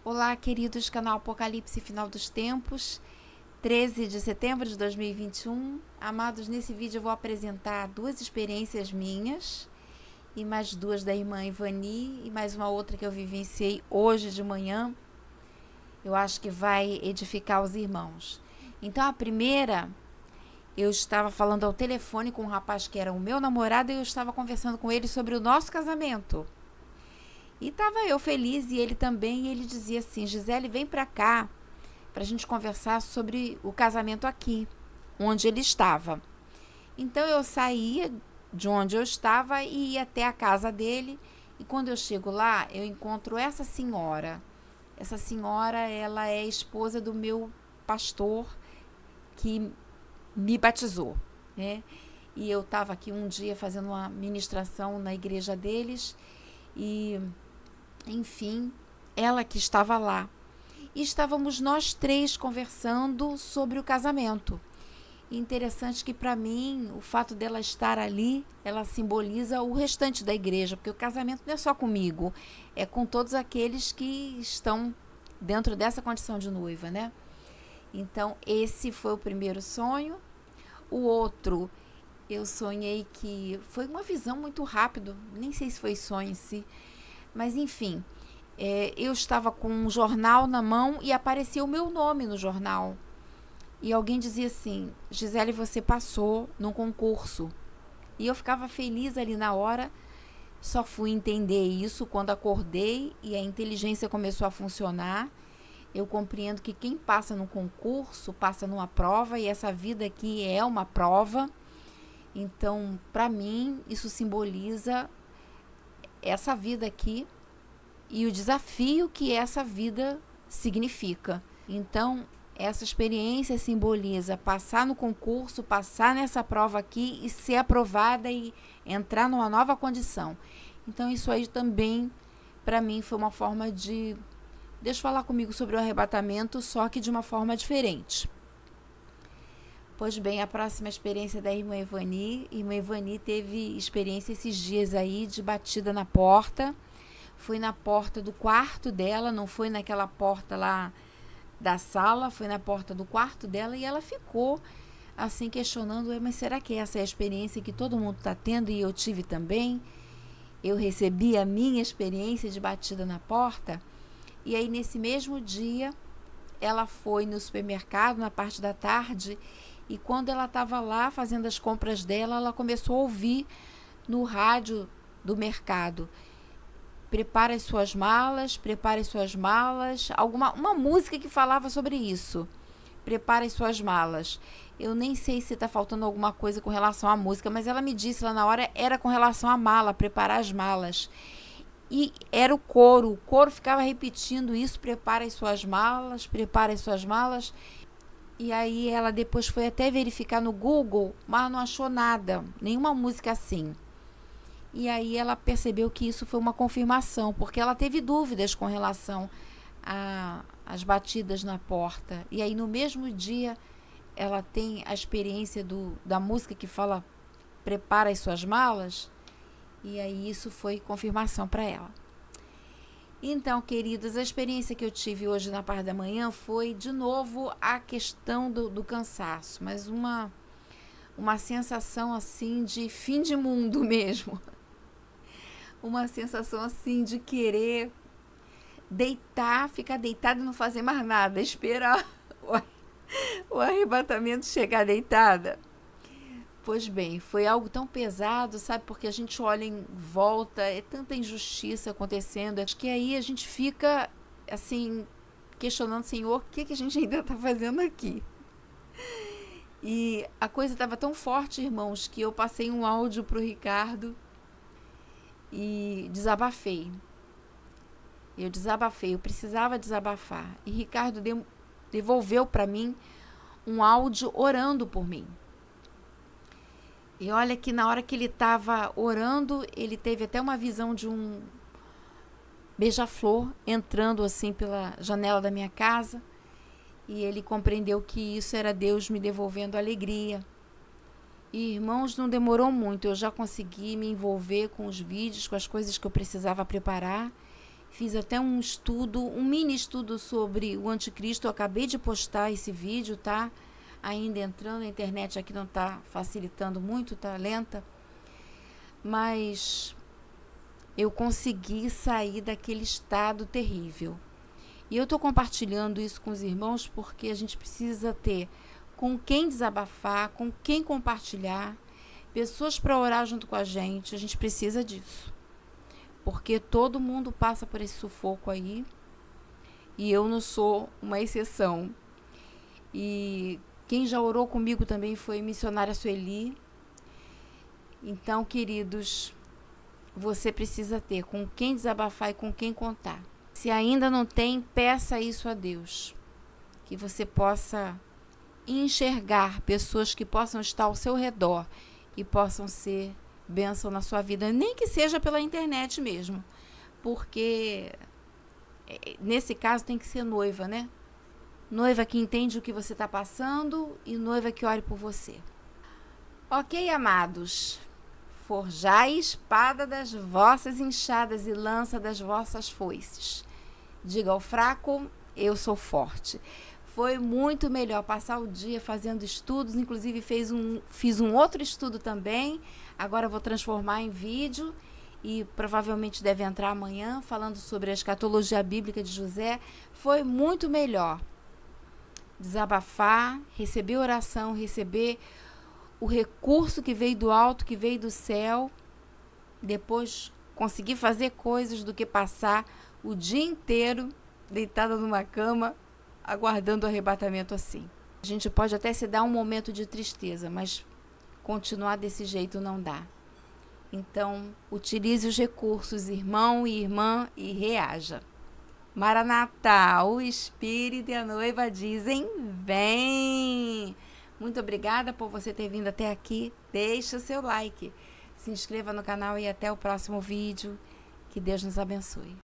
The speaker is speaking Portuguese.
Olá, queridos, canal Apocalipse Final dos Tempos, 13 de setembro de 2021. Amados, nesse vídeo eu vou apresentar duas experiências minhas e mais duas da irmã Ivani e mais uma outra que eu vivenciei hoje de manhã. Eu acho que vai edificar os irmãos. Então, a primeira, eu estava falando ao telefone com um rapaz que era o meu namorado e eu estava conversando com ele sobre o nosso casamento. E estava eu feliz e ele também, e ele dizia assim: Gisele, vem para cá para a gente conversar sobre o casamento aqui, onde ele estava. Então eu saía de onde eu estava e ia até a casa dele, e quando eu chego lá, eu encontro essa senhora. Essa senhora, ela é esposa do meu pastor que me batizou, né? E eu estava aqui um dia fazendo uma ministração na igreja deles e, enfim, ela que estava lá. E estávamos nós três conversando sobre o casamento. E interessante que, para mim, o fato dela estar ali, ela simboliza o restante da igreja, porque o casamento não é só comigo, é com todos aqueles que estão dentro dessa condição de noiva, né? Então, esse foi o primeiro sonho. O outro, eu sonhei que foi uma visão muito rápida, nem sei se foi sonho em si, mas enfim, eu estava com um jornal na mão e aparecia o meu nome no jornal. E alguém dizia assim: Gisele, você passou num concurso. E eu ficava feliz ali na hora, só fui entender isso quando acordei e a inteligência começou a funcionar. Eu compreendo que quem passa num concurso, passa numa prova, e essa vida aqui é uma prova. Então, para mim, isso simboliza essa vida aqui e o desafio que essa vida significa. Então, essa experiência simboliza passar no concurso, passar nessa prova aqui e ser aprovada e entrar numa nova condição. Então, isso aí também, para mim, foi uma forma de Deus falar comigo sobre o arrebatamento, só que de uma forma diferente. Pois bem, a próxima experiência da irmã Ivani. Irmã Ivani teve experiência esses dias aí de batida na porta. Foi na porta do quarto dela, não foi naquela porta lá da sala, foi na porta do quarto dela, e ela ficou assim questionando: mas será que essa é a experiência que todo mundo está tendo e eu tive também? Eu recebi a minha experiência de batida na porta. E aí, nesse mesmo dia, ela foi no supermercado na parte da tarde, e quando ela estava lá fazendo as compras dela, ela começou a ouvir no rádio do mercado: prepare as suas malas, uma música que falava sobre isso. Prepare as suas malas. Eu nem sei se está faltando alguma coisa com relação à música, mas ela me disse lá na hora, era com relação à mala, preparar as malas. E era o coro ficava repetindo isso: prepare as suas malas, prepare as suas malas. E aí ela depois foi até verificar no Google, mas não achou nada, nenhuma música assim. E aí ela percebeu que isso foi uma confirmação, porque ela teve dúvidas com relação às batidas na porta. E aí no mesmo dia ela tem a experiência da música que fala prepara as suas malas, e aí isso foi confirmação para ela. Então, queridos, a experiência que eu tive hoje na parte da manhã foi, de novo, a questão do cansaço, mas uma sensação assim de fim de mundo mesmo. Uma sensação assim de querer deitar, ficar deitada e não fazer mais nada, esperar o arrebatamento chegar deitada. Pois bem, foi algo tão pesado, sabe? Porque a gente olha em volta, é tanta injustiça acontecendo, acho que aí a gente fica, assim, questionando: Senhor, o que a gente ainda está fazendo aqui? E a coisa estava tão forte, irmãos, que eu passei um áudio para o Ricardo e desabafei. Eu precisava desabafar. E Ricardo devolveu para mim um áudio orando por mim. E olha que na hora que ele estava orando, ele teve até uma visão de um beija-flor entrando assim pela janela da minha casa. E ele compreendeu que isso era Deus me devolvendo alegria. E, irmãos, não demorou muito, eu já consegui me envolver com os vídeos, com as coisas que eu precisava preparar. Fiz até um estudo, um mini estudo sobre o anticristo. Eu acabei de postar esse vídeo, tá? Ainda entrando, a internet aqui não tá facilitando muito, tá lenta. Mas eu consegui sair daquele estado terrível. E eu tô compartilhando isso com os irmãos porque a gente precisa ter com quem desabafar, com quem compartilhar, pessoas para orar junto com a gente precisa disso. Porque todo mundo passa por esse sufoco aí, e eu não sou uma exceção. E quem já orou comigo também foi a missionária Sueli. Então, queridos, você precisa ter com quem desabafar e com quem contar. Se ainda não tem, peça isso a Deus, que você possa enxergar pessoas que possam estar ao seu redor e possam ser bênção na sua vida, nem que seja pela internet mesmo, porque nesse caso tem que ser noiva, né? Noiva que entende o que você está passando e noiva que ore por você. Ok, amados, forjai a espada das vossas enxadas e lança das vossas foices. Diga ao fraco, eu sou forte. Foi muito melhor passar o dia fazendo estudos, inclusive fiz um outro estudo também, agora vou transformar em vídeo e provavelmente deve entrar amanhã, falando sobre a escatologia bíblica de José. Foi muito melhor desabafar, receber oração, receber o recurso que veio do alto, que veio do céu, depois conseguir fazer coisas do que passar o dia inteiro deitada numa cama, aguardando o arrebatamento assim. A gente pode até se dar um momento de tristeza, mas continuar desse jeito não dá. Então, utilize os recursos, irmão e irmã, e reaja. Maranatá, o Espírito e a noiva dizem, vem! Muito obrigada por você ter vindo até aqui. Deixa o seu like, se inscreva no canal e até o próximo vídeo. Que Deus nos abençoe.